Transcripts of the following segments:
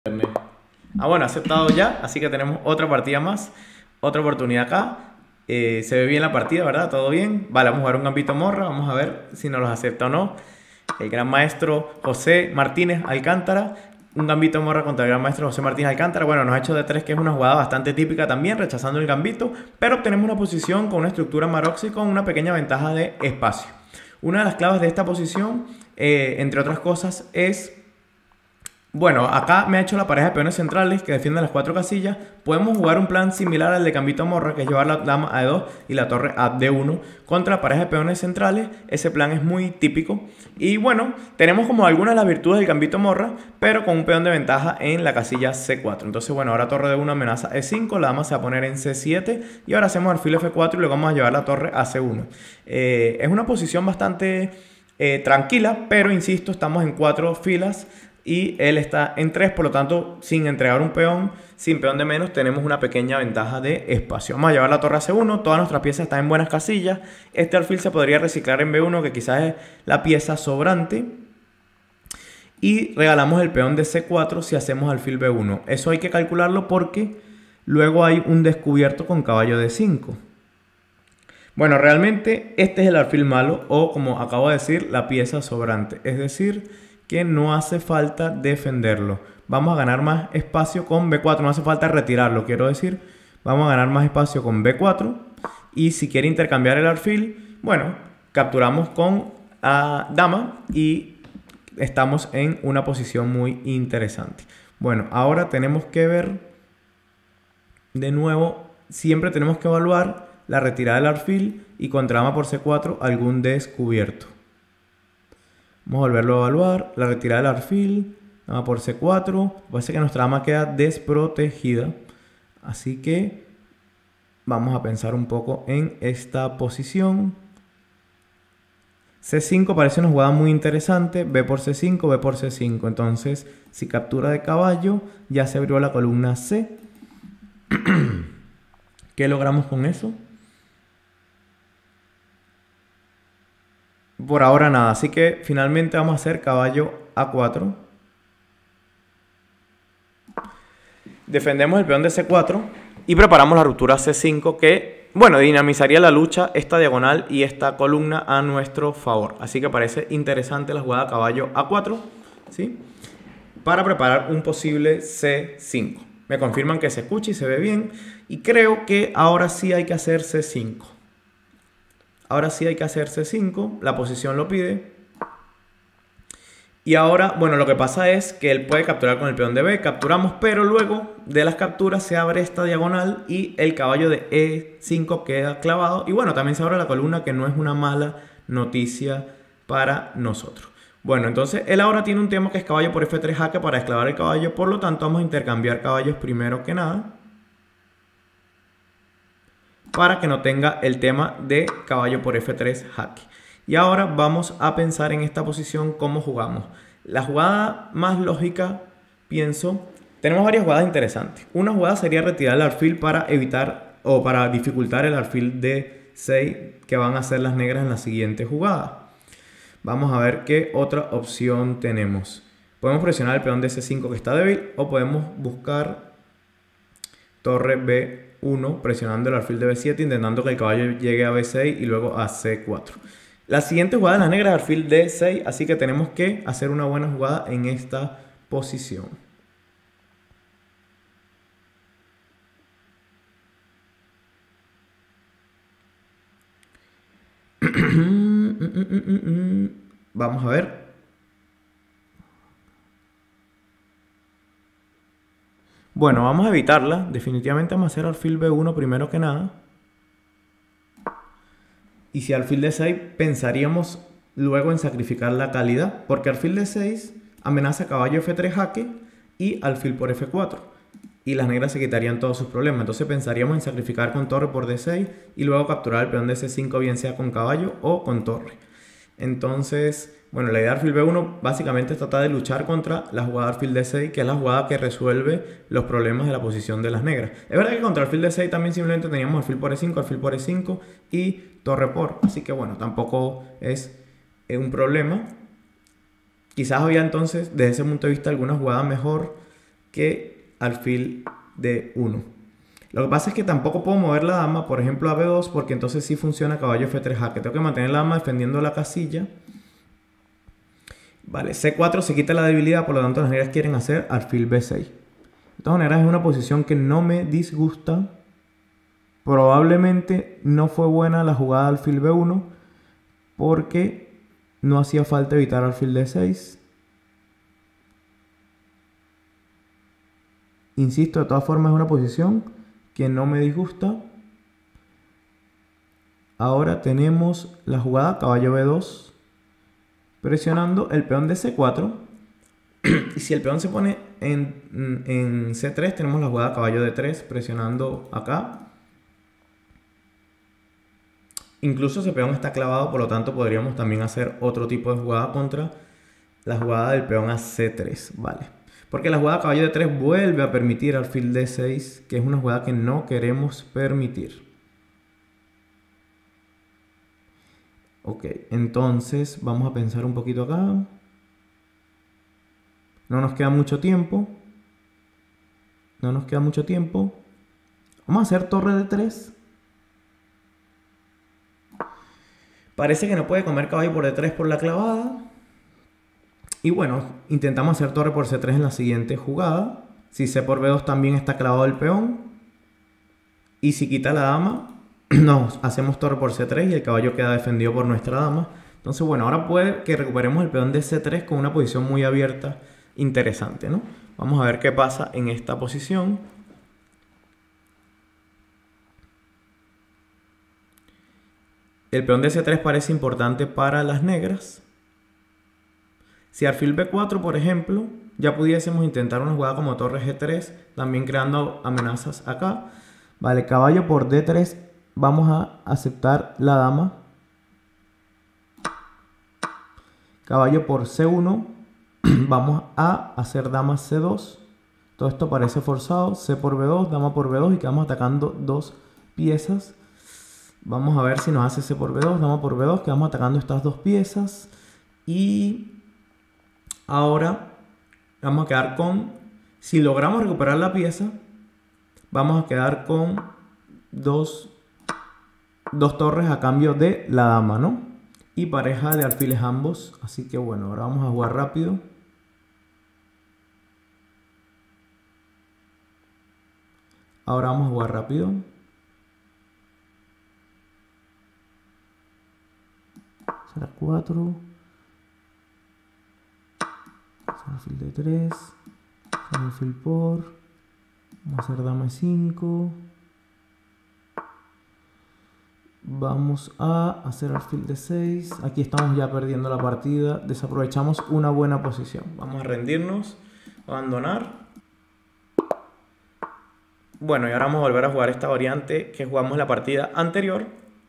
Bueno, aceptado ya, así que tenemos otra partida más, otra oportunidad acá. Se ve bien la partida, ¿verdad? Todo bien. Vale, vamos a jugar un gambito morra, vamos a ver si nos los acepta o no. El gran maestro José Martínez Alcántara. Un gambito morra contra el gran maestro José Martínez Alcántara. Bueno, nos ha hecho de 3, que es una jugada bastante típica también, rechazando el gambito. Pero obtenemos una posición con una estructura Maroxy con una pequeña ventaja de espacio. Una de las claves de esta posición, entre otras cosas, es... Bueno, acá me ha hecho la pareja de peones centrales que defienden las 4 casillas. Podemos jugar un plan similar al de gambito morra, que es llevar la dama a D2 y la torre a D1 contra la pareja de peones centrales. Ese plan es muy típico. Y bueno, tenemos como algunas de las virtudes del gambito morra, pero con un peón de ventaja en la casilla C4. Entonces, bueno, ahora torre D1 amenaza E5, la dama se va a poner en C7 y ahora hacemos alfil F4 y luego vamos a llevar la torre a C1. Es una posición bastante tranquila, pero insisto, estamos en 4 filas y él está en 3, por lo tanto, sin entregar un peón, sin peón de menos, tenemos una pequeña ventaja de espacio. Vamos a llevar la torre a C1, todas nuestras piezas están en buenas casillas. Este alfil se podría reciclar en B1, que quizás es la pieza sobrante. Y regalamos el peón de C4 si hacemos alfil B1. Eso hay que calcularlo porque luego hay un descubierto con caballo D5. Bueno, realmente este es el alfil malo, o como acabo de decir, la pieza sobrante. Es decir, que no hace falta defenderlo. Vamos a ganar más espacio con B4. No hace falta retirarlo, quiero decir. Vamos a ganar más espacio con B4. Y si quiere intercambiar el alfil, bueno, capturamos con dama y estamos en una posición muy interesante. Bueno, ahora tenemos que ver de nuevo. Siempre tenemos que evaluar la retirada del alfil y contra dama por C4 algún descubierto. Vamos a volverlo a evaluar. La retirada del alfil. Dama por C4. Parece que nuestra dama queda desprotegida. Así que vamos a pensar un poco en esta posición. C5 parece una jugada muy interesante. B por C5, B por C5. Entonces, si captura de caballo, ya se abrió la columna C. ¿Qué logramos con eso? Por ahora nada, así que finalmente vamos a hacer caballo A4. Defendemos el peón de C4 y preparamos la ruptura C5 que, bueno, dinamizaría la lucha, esta diagonal y esta columna a nuestro favor. Así que parece interesante la jugada caballo A4, ¿sí? Para preparar un posible C5. Me confirman que se escucha y se ve bien y creo que ahora sí hay que hacer C5. Ahora sí hay que hacer C5, la posición lo pide. Y ahora, bueno, lo que pasa es que él puede capturar con el peón de B, capturamos, pero luego de las capturas se abre esta diagonal y el caballo de E5 queda clavado. Y bueno, también se abre la columna, que no es una mala noticia para nosotros. Bueno, entonces él ahora tiene un tema que es caballo por F3 jaque para esclavar el caballo, por lo tanto vamos a intercambiar caballos primero que nada, para que no tenga el tema de caballo por F3 jaque. Y ahora vamos a pensar en esta posición cómo jugamos. La jugada más lógica, pienso, tenemos varias jugadas interesantes. Una jugada sería retirar el alfil para evitar o para dificultar el alfil de 6 que van a hacer las negras en la siguiente jugada. Vamos a ver qué otra opción tenemos. Podemos presionar el peón de C5 que está débil, o podemos buscar torre B1 presionando el alfil de B7, intentando que el caballo llegue a B6 y luego a C4. La siguiente jugada de las negras es alfil D6, así que tenemos que hacer una buena jugada en esta posición. Vamos a ver. Bueno, vamos a evitarla. Definitivamente vamos a hacer alfil B1 primero que nada. Y si alfil D6, pensaríamos luego en sacrificar la calidad, porque alfil D6 amenaza caballo F3 jaque y alfil por F4. Y las negras se quitarían todos sus problemas. Entonces pensaríamos en sacrificar con torre por D6 y luego capturar el peón de C5, bien sea con caballo o con torre. Entonces, bueno, la idea de alfil B1 básicamente es tratar de luchar contra la jugada de alfil D6, que es la jugada que resuelve los problemas de la posición de las negras. Es verdad que contra alfil D6 también simplemente teníamos alfil por E5, alfil por E5 y torre por. Así que bueno, tampoco es un problema. Quizás había entonces, desde ese punto de vista, alguna jugada mejor que alfil D1. Lo que pasa es que tampoco puedo mover la dama, por ejemplo, a B2, porque entonces sí funciona caballo F3 jaque. Tengo que mantener la dama defendiendo la casilla. Vale, C4 se quita la debilidad, por lo tanto las negras quieren hacer alfil B6. De todas maneras es una posición que no me disgusta. Probablemente no fue buena la jugada alfil B1 porque no hacía falta evitar alfil D6. Insisto, de todas formas es una posición que no me disgusta. Ahora tenemos la jugada caballo B2 presionando el peón de C4. Y si el peón se pone en C3, tenemos la jugada caballo D3 presionando acá. Incluso ese peón está clavado, por lo tanto podríamos también hacer otro tipo de jugada contra la jugada del peón a C3, ¿vale? Porque la jugada caballo D3 vuelve a permitir alfil D6, que es una jugada que no queremos permitir. Ok, entonces vamos a pensar un poquito acá. No nos queda mucho tiempo. No nos queda mucho tiempo. Vamos a hacer torre D3. Parece que no puede comer caballo por D3 por la clavada. Y bueno, intentamos hacer torre por C3 en la siguiente jugada. Si C por B2 también está clavado el peón. Y si quita la dama, nos hacemos torre por C3 y el caballo queda defendido por nuestra dama. Entonces bueno, ahora puede que recuperemos el peón de C3 con una posición muy abierta, interesante, ¿no? Vamos a ver qué pasa en esta posición. El peón de C3 parece importante para las negras. Si alfil B4, por ejemplo, ya pudiésemos intentar una jugada como torre G3, también creando amenazas acá. Vale, caballo por D3, vamos a aceptar la dama. Caballo por C1, vamos a hacer dama C2. Todo esto parece forzado. C por B2, dama por B2 y quedamos atacando dos piezas. Vamos a ver si nos hace C por B2, dama por B2, quedamos atacando estas dos piezas. Y ahora vamos a quedar con, si logramos recuperar la pieza, vamos a quedar con dos torres a cambio de la dama, ¿no? Y pareja de alfiles ambos. Así que bueno, ahora vamos a jugar rápido. Ahora vamos a jugar rápido. Será 4. Alfil de 3. Alfil por. Vamos a hacer dama 5. Vamos a hacer alfil de 6. Aquí estamos ya perdiendo la partida. Desaprovechamos una buena posición. Vamos a rendirnos. Abandonar. Bueno, y ahora vamos a volver a jugar esta variante que jugamos en la partida anterior.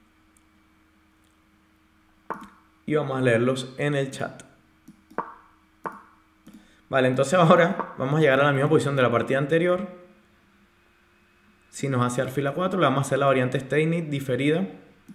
Y vamos a leerlos en el chat. Vale, entonces ahora vamos a llegar a la misma posición de la partida anterior. Si nos hace alfil a 4, le vamos a hacer la variante Steinitz diferida.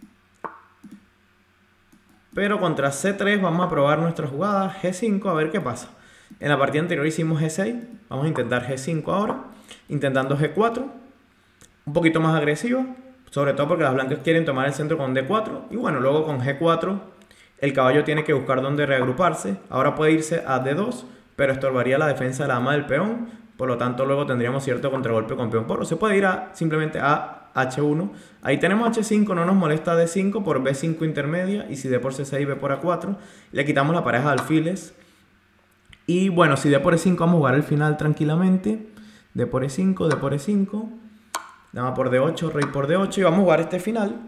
Pero contra C3 vamos a probar nuestra jugada G5 a ver qué pasa. En la partida anterior hicimos G6. Vamos a intentar G5 ahora. Intentando G4. Un poquito más agresiva. Sobre todo porque las blancas quieren tomar el centro con D4. Y bueno, luego con G4 el caballo tiene que buscar dónde reagruparse. Ahora puede irse a D2, pero estorbaría la defensa de la dama del peón. Por lo tanto, luego tendríamos cierto contragolpe con peón por. O se puede ir simplemente a H1. Ahí tenemos H5, no nos molesta D5 por B5 intermedia. Y si D por C6, B por A4. Le quitamos la pareja de alfiles. Y bueno, si D por E5 vamos a jugar el final tranquilamente. D por E5, D por E5. Dama por D8, rey por D8. Y vamos a jugar este final,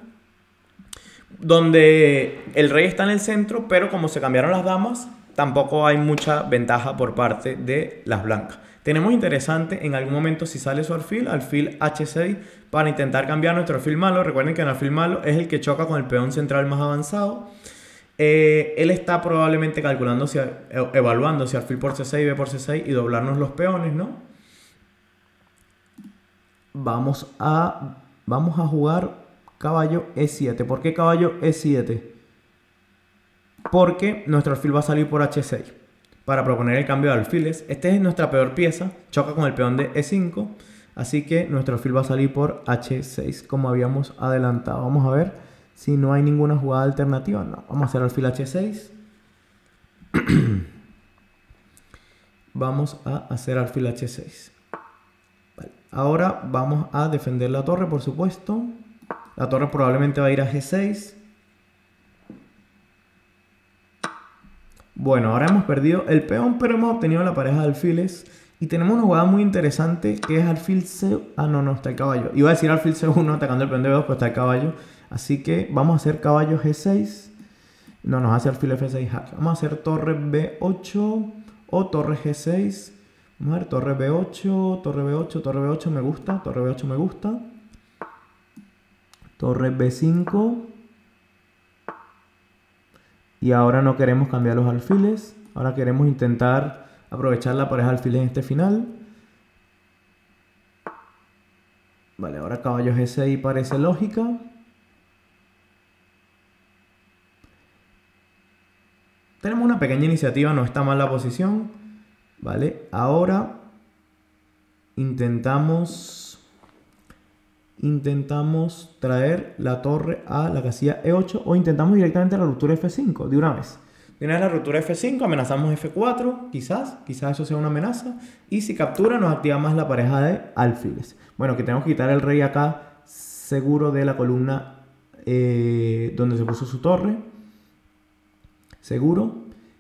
donde el rey está en el centro, pero como se cambiaron las damas, tampoco hay mucha ventaja por parte de las blancas. Tenemos interesante en algún momento si sale su alfil H6 para intentar cambiar nuestro alfil malo. Recuerden que el alfil malo es el que choca con el peón central más avanzado. Él está probablemente calculando, evaluando si alfil por C6, B por C6 y doblarnos los peones, ¿no? Vamos a jugar caballo E7. ¿Por qué caballo E7? Porque nuestro alfil va a salir por H6. para proponer el cambio de alfiles. Esta es nuestra peor pieza, choca con el peón de E5, así que nuestro alfil va a salir por H6 como habíamos adelantado. Vamos a ver si no hay ninguna jugada alternativa. No, vamos a hacer alfil H6. Vamos a hacer alfil H6. Vale. Ahora vamos a defender la torre, por supuesto. La torre probablemente va a ir a G6. Bueno, ahora hemos perdido el peón, pero hemos obtenido la pareja de alfiles. Y tenemos una jugada muy interesante que es alfil C... Ah, no, está el caballo. Iba a decir alfil C1 atacando el peón de B2, pero está el caballo. Así que vamos a hacer caballo G6. No, nos hace alfil F6 jaque. Vamos a hacer torre B8 o torre G6. Vamos a ver, torre B8, torre B8, torre B8 me gusta. Torre B8 me gusta. Torre B5. Y ahora no queremos cambiar los alfiles. Ahora queremos intentar aprovechar la pareja de alfiles en este final. Vale, ahora caballo G6 parece lógica. Tenemos una pequeña iniciativa, no está mal la posición. Vale, ahora intentamos traer la torre a la casilla E8 o intentamos directamente la ruptura F5 de una vez. De una vez la ruptura F5, amenazamos F4, quizás eso sea una amenaza. Y si captura nos activa más la pareja de alfiles. Bueno, que tenemos que quitar el rey acá seguro de la columna donde se puso su torre. Seguro.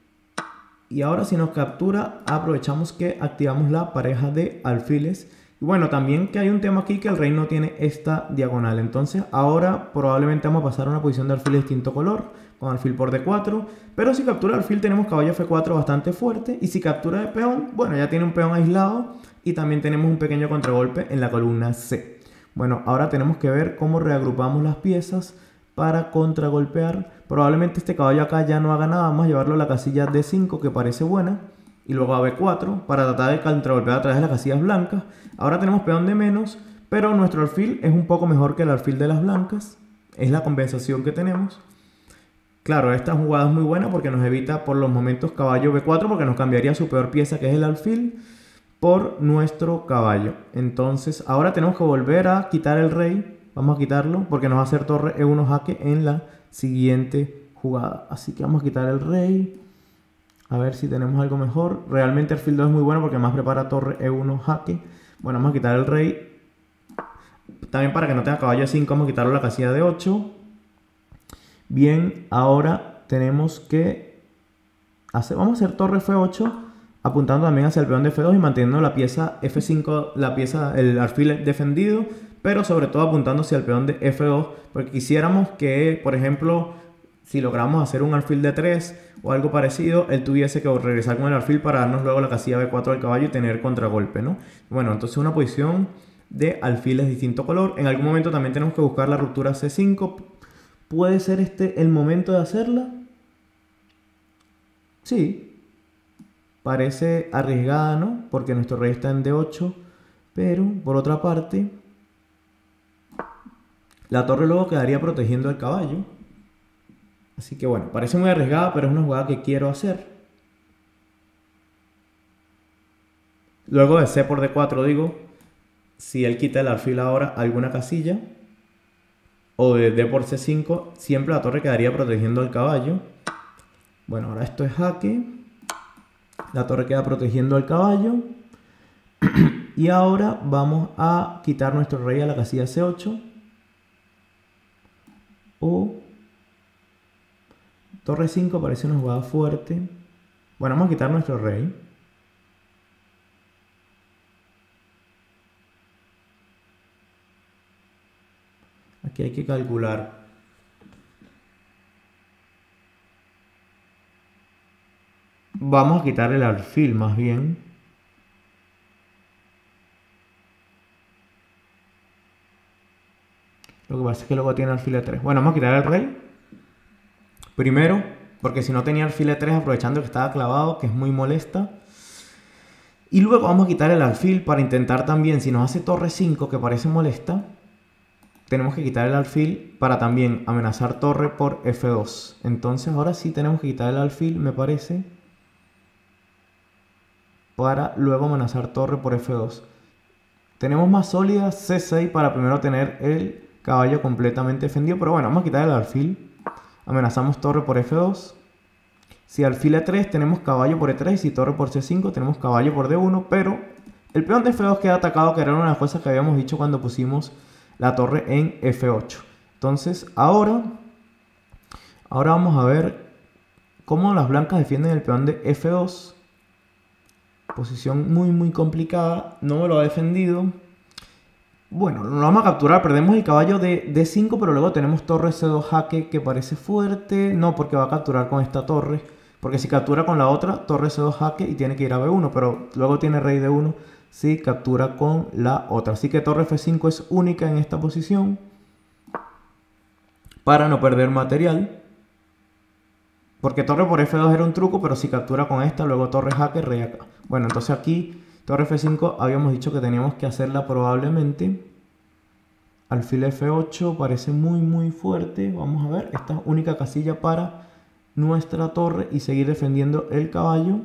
Y ahora si nos captura aprovechamos que activamos la pareja de alfiles. Y bueno, también que hay un tema aquí que el rey no tiene esta diagonal. Entonces ahora probablemente vamos a pasar a una posición de alfil de distinto color, con alfil por D4. Pero si captura alfil tenemos caballo F4 bastante fuerte. Y si captura de peón, bueno, ya tiene un peón aislado. Y también tenemos un pequeño contragolpe en la columna C. Bueno, ahora tenemos que ver cómo reagrupamos las piezas para contragolpear. Probablemente este caballo acá ya no haga nada, vamos a llevarlo a la casilla D5 que parece buena. Y luego a B4 para tratar de contragolpear a través de las casillas blancas. Ahora tenemos peón de menos, pero nuestro alfil es un poco mejor que el alfil de las blancas. Es la compensación que tenemos. Claro, esta jugada es muy buena porque nos evita por los momentos caballo B4 porque nos cambiaría su peor pieza que es el alfil por nuestro caballo. Entonces ahora tenemos que volver a quitar el rey. Vamos a quitarlo porque nos va a hacer torre E1 jaque en la siguiente jugada. Así que vamos a quitar el rey. A ver si tenemos algo mejor. Realmente alfil 2 es muy bueno porque más prepara torre E1 jaque. Bueno, vamos a quitar el rey. También para que no tenga caballo E5 vamos a quitarlo a la casilla de 8. Bien, ahora tenemos que vamos a hacer torre F8 apuntando también hacia el peón de F2 y manteniendo la pieza F5, el alfil defendido, pero sobre todo apuntando hacia el peón de F2 porque quisiéramos que, por ejemplo, si logramos hacer un alfil de 3 o algo parecido, él tuviese que regresar con el alfil para darnos luego la casilla B4 del caballo y tener contragolpe, ¿no? Bueno, entonces una posición de alfiles de distinto color. En algún momento también tenemos que buscar la ruptura C5. ¿Puede ser este el momento de hacerla? Sí. Parece arriesgada, ¿no? Porque nuestro rey está en D8. Pero, por otra parte, la torre luego quedaría protegiendo al caballo. Así que bueno, parece muy arriesgada, pero es una jugada que quiero hacer. Luego de C por D4 digo, si él quita el alfil ahora a alguna casilla, o de D por C5, siempre la torre quedaría protegiendo al caballo. Bueno, ahora esto es jaque. La torre queda protegiendo al caballo. Y ahora vamos a quitar nuestro rey a la casilla C8. O torre 5 parece una jugada fuerte. Bueno, vamos a quitar nuestro rey. Aquí hay que calcular. Vamos a quitar el alfil más bien. Lo que pasa es que luego tiene alfil de 3. Bueno, vamos a quitar el rey. Primero, porque si no tenía alfil de 3 aprovechando que estaba clavado, que es muy molesta. Y luego vamos a quitar el alfil para intentar también, si nos hace torre 5, que parece molesta, tenemos que quitar el alfil para también amenazar torre por F2. Entonces ahora sí tenemos que quitar el alfil, me parece. para luego amenazar torre por F2. Tenemos más sólida C6 para primero tener el caballo completamente defendido. Pero bueno, vamos a quitar el alfil. Amenazamos torre por F2. Si alfil E3 tenemos caballo por E3. Si torre por C5 tenemos caballo por D1. Pero el peón de F2 queda atacado, que era una de las cosas que habíamos dicho cuando pusimos la torre en F8. Entonces ahora vamos a ver cómo las blancas defienden el peón de F2. Posición muy complicada. No me lo ha defendido. Bueno, lo vamos a capturar. Perdemos el caballo de D5, pero luego tenemos torre C2 jaque, que parece fuerte. No, porque va a capturar con esta torre. Porque si captura con la otra, torre C2 jaque y tiene que ir a B1. Pero luego tiene rey D1 si captura con la otra. Así que torre F5 es única en esta posición, para no perder material. Porque torre por F2 era un truco, pero si captura con esta, luego torre jaque, rey acá. Bueno, entonces aquí, torre F5, habíamos dicho que teníamos que hacerla probablemente. Alfil F8 parece muy fuerte. Vamos a ver, esta es única casilla para nuestra torre y seguir defendiendo el caballo.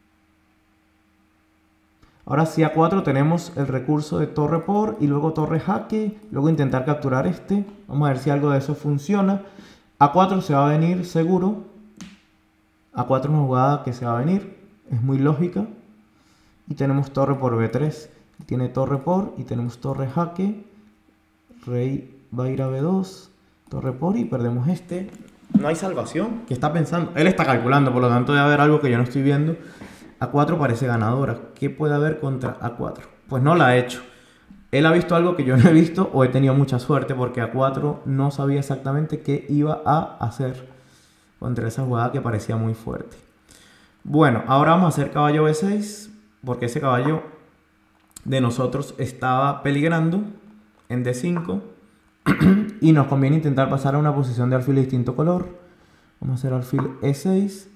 Ahora sí, A4 tenemos el recurso de torre por y luego torre jaque. Luego intentar capturar este. Vamos a ver si algo de eso funciona. A4 se va a venir seguro. A4 es una jugada que se va a venir. Es muy lógica. Y tenemos torre por B3. Tiene torre por y tenemos torre jaque. Rey va a ir a B2. Torre por y perdemos este. No hay salvación. ¿Qué está pensando? Él está calculando, por lo tanto debe haber algo que yo no estoy viendo. A4 parece ganadora. ¿Qué puede haber contra A4? Pues no la ha hecho. Él ha visto algo que yo no he visto, o he tenido mucha suerte, porque A4 no sabía exactamente qué iba a hacer contra esa jugada que parecía muy fuerte. Bueno, ahora vamos a hacer caballo B6, porque ese caballo de nosotros estaba peligrando en D5 y nos conviene intentar pasar a una posición de alfil de distinto color. Vamos a hacer alfil E6.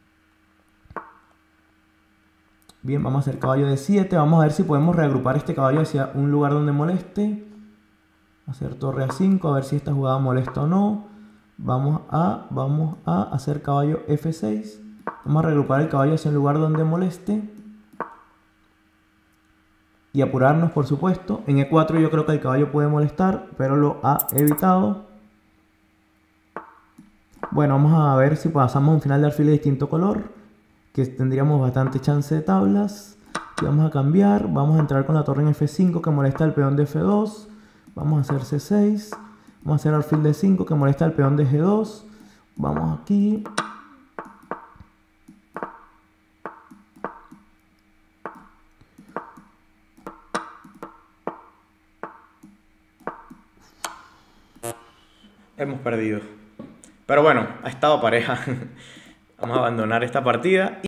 Bien, vamos a hacer caballo D7. Vamos a ver si podemos reagrupar este caballo hacia un lugar donde moleste. Hacer torre A5, a ver si esta jugada molesta o no. Vamos a hacer caballo F6. Vamos a reagrupar el caballo hacia un lugar donde moleste. Y apurarnos, por supuesto. En E4 yo creo que el caballo puede molestar, pero lo ha evitado. Bueno, vamos a ver si pasamos a un final de alfil de distinto color, que tendríamos bastante chance de tablas. Y vamos a cambiar, vamos a entrar con la torre en F5 que molesta al peón de F2. Vamos a hacer C6. Vamos a hacer alfil de 5 que molesta al peón de G2. Vamos aquí. Hemos perdido. Pero bueno, ha estado pareja. Vamos a abandonar esta partida.